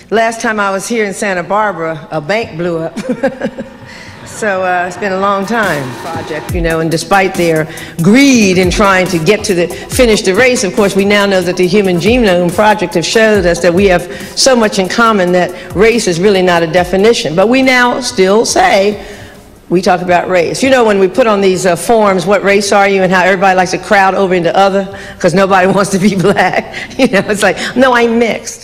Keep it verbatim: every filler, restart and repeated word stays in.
Last time I was here in Santa Barbara, a bank blew up. So uh, it's been a long time project, you know, and despite their greed in trying to get to the, finish the race, of course, we now know that the Human Genome Project has showed us that we have so much in common that race is really not a definition. But we now still say, we talk about race. You know, when we put on these uh, forms, what race are you, and how everybody likes to crowd over into other, because nobody wants to be black. You know, it's like, no, I'm mixed.